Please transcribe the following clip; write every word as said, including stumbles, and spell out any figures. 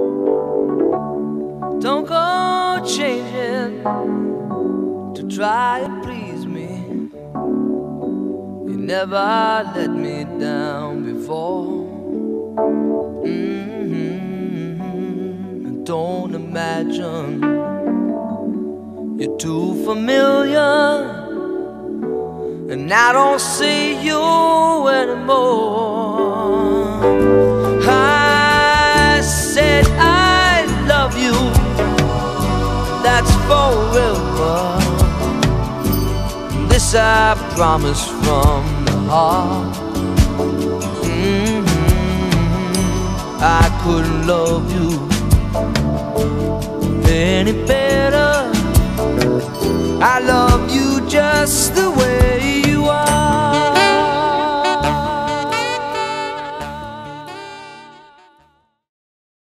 Don't go changing to try and please me. You never let me down before. Mm-hmm. Don't imagine you're too familiar, and I don't see you anymore. I said I love you, that's forever. This I promise from the heart. Mm-hmm. I couldn't love you any better. I love you just the way you